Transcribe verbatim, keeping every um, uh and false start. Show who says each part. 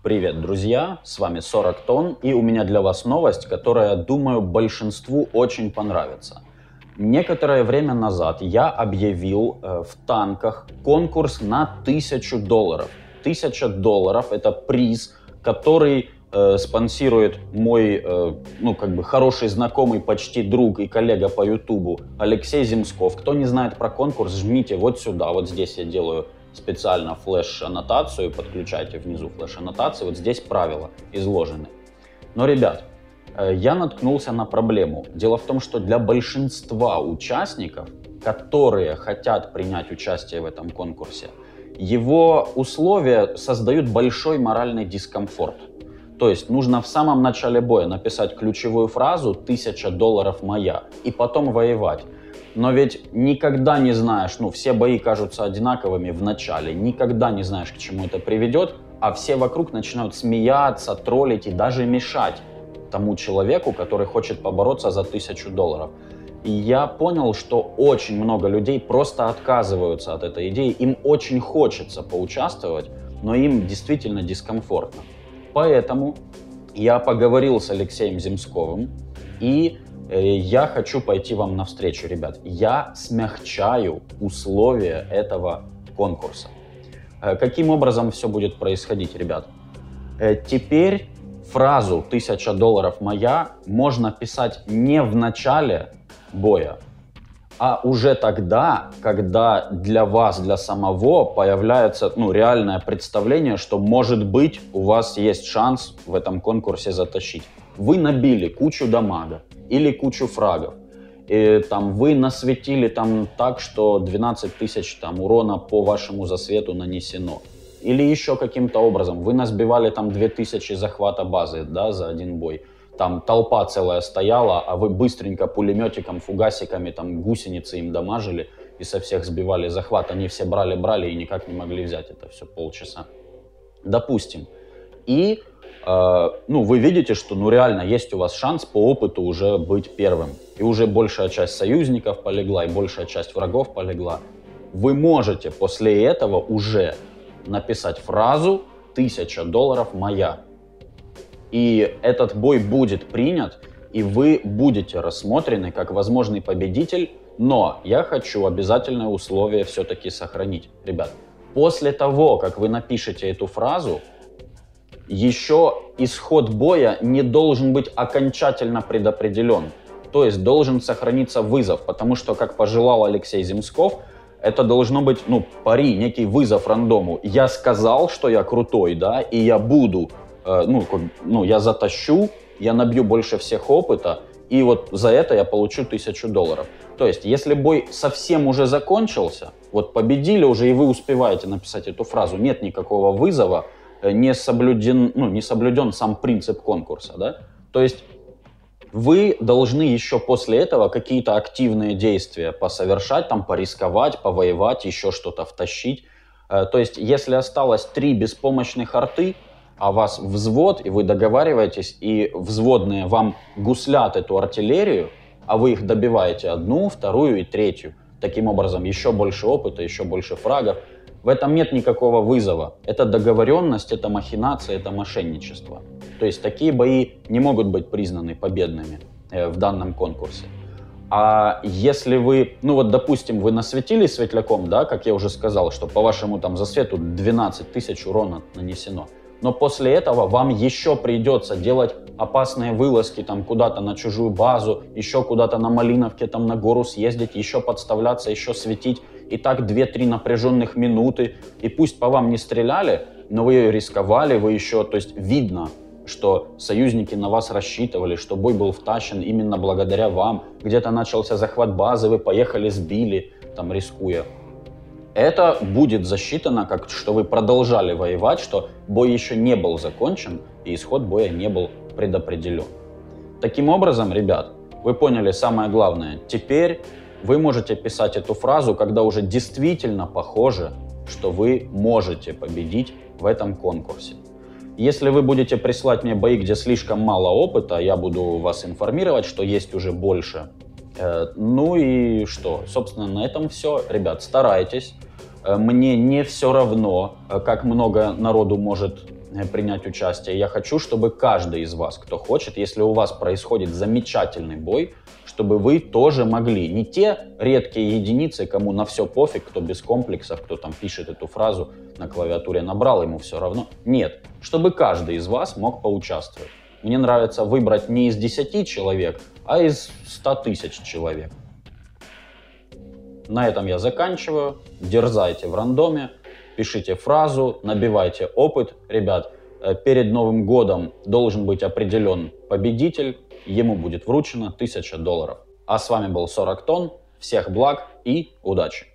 Speaker 1: Привет, друзья! С вами сорок тонн, и у меня для вас новость, которая, думаю, большинству очень понравится. Некоторое время назад я объявил э, в танках конкурс на тысячу долларов. Тысяча долларов – это приз, который э, спонсирует мой, э, ну, как бы хороший знакомый, почти друг и коллега по ютубу Алексей Земсков. Кто не знает про конкурс, жмите вот сюда, вот здесь я делаю специально флеш-аннотацию, подключайте внизу флеш-аннотации, вот здесь правила изложены. Но, ребят, я наткнулся на проблему. Дело в том, что для большинства участников, которые хотят принять участие в этом конкурсе, его условия создают большой моральный дискомфорт. То есть нужно в самом начале боя написать ключевую фразу «тысяча долларов моя» и потом воевать. Но ведь никогда не знаешь, ну все бои кажутся одинаковыми в начале, никогда не знаешь, к чему это приведет, а все вокруг начинают смеяться, троллить и даже мешать тому человеку, который хочет побороться за тысячу долларов. И я понял, что очень много людей просто отказываются от этой идеи, им очень хочется поучаствовать, но им действительно дискомфортно. Поэтому я поговорил с Алексеем Земсковым, и я хочу пойти вам навстречу, ребят. Я смягчаю условия этого конкурса. Каким образом все будет происходить, ребят? Теперь фразу «тысяча долларов моя» можно писать не в начале боя, а уже тогда, когда для вас, для самого появляется ну, реальное представление, что, может быть, у вас есть шанс в этом конкурсе затащить. Вы набили кучу дамага или кучу фрагов, и там вы насветили там так, что двенадцать тысяч там урона по вашему засвету нанесено. Или еще каким-то образом вы насбивали там две тысячи захвата базы, да, за один бой. Там толпа целая стояла, а вы быстренько пулеметиком, фугасиками, там гусеницы им дамажили и со всех сбивали захват. Они все брали-брали и никак не могли взять это все полчаса. Допустим. И э, ну, вы видите, что ну, реально есть у вас шанс по опыту уже быть первым. И уже большая часть союзников полегла, и большая часть врагов полегла. Вы можете после этого уже написать фразу «тысяча долларов моя». И этот бой будет принят, и вы будете рассмотрены как возможный победитель, но я хочу обязательное условие все-таки сохранить. Ребят, после того, как вы напишете эту фразу, еще исход боя не должен быть окончательно предопределен. То есть должен сохраниться вызов, потому что, как пожелал Алексей Земсков, это должно быть, ну, пари, некий вызов рандому. Я сказал, что я крутой, да, и я буду, э, ну, ну, я затащу, я набью больше всех опыта, и вот за это я получу тысячу долларов. То есть, если бой совсем уже закончился, вот победили уже, и вы успеваете написать эту фразу, нет никакого вызова, не соблюден, ну, не соблюден сам принцип конкурса, да, то есть вы должны еще после этого какие-то активные действия посовершать, там, порисковать, повоевать, еще что-то втащить. То есть, если осталось три беспомощных арты, а вас взвод, и вы договариваетесь, и взводные вам гуслят эту артиллерию, а вы их добиваете одну, вторую и третью. Таким образом, еще больше опыта, еще больше фрагов. В этом нет никакого вызова. Это договоренность, это махинация, это мошенничество. То есть такие бои не могут быть признаны победными э, в данном конкурсе. А если вы, ну вот допустим, вы насветили светляком, да, как я уже сказал, что по вашему там засвету двенадцать тысяч урона нанесено, но после этого вам еще придется делать опасные вылазки там куда-то на чужую базу, еще куда-то на Малиновке там на гору съездить, еще подставляться, еще светить. И так две-три напряженных минуты. И пусть по вам не стреляли, но вы рисковали, вы еще, то есть видно, что союзники на вас рассчитывали, что бой был втащен именно благодаря вам. Где-то начался захват базы, вы поехали, сбили, там рискуя. Это будет засчитано, как что вы продолжали воевать, что бой еще не был закончен, и исход боя не был предопределен. Таким образом, ребят, вы поняли самое главное. Теперь вы можете писать эту фразу, когда уже действительно похоже, что вы можете победить в этом конкурсе. Если вы будете присылать мне бои, где слишком мало опыта, я буду вас информировать, что есть уже больше. Э, ну и что? Собственно, на этом все. Ребят, старайтесь. Мне не все равно, как много народу может принять участие. Я хочу, чтобы каждый из вас, кто хочет, если у вас происходит замечательный бой, чтобы вы тоже могли. Не те редкие единицы, кому на все пофиг, кто без комплексов, кто там пишет эту фразу на клавиатуре, набрал, ему все равно. Нет, чтобы каждый из вас мог поучаствовать. Мне нравится выбрать не из десяти человек, а из ста тысяч человек. На этом я заканчиваю. Дерзайте в рандоме, пишите фразу, набивайте опыт. Ребят, перед Новым годом должен быть определен победитель. Ему будет вручено тысяча долларов. А с вами был сорок тонн. Всех благ и удачи!